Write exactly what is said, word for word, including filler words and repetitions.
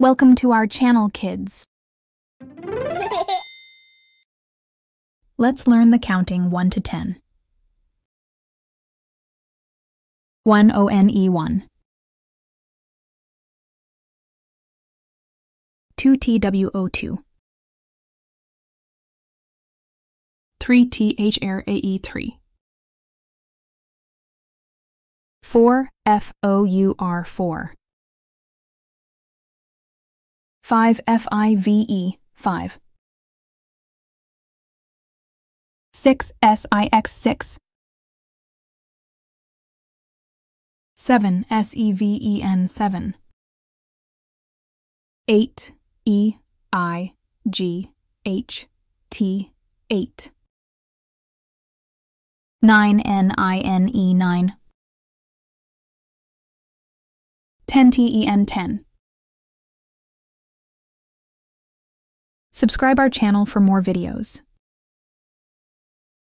Welcome to our channel, kids. Let's learn the counting one to ten. one O N E one. two T W O two. three T H R A E three. four F O U R four. five F I V E five. six S I X six. seven S E V E N seven. eight E I G H T eight. nine N I N E nine. ten T E N ten. Subscribe our channel for more videos.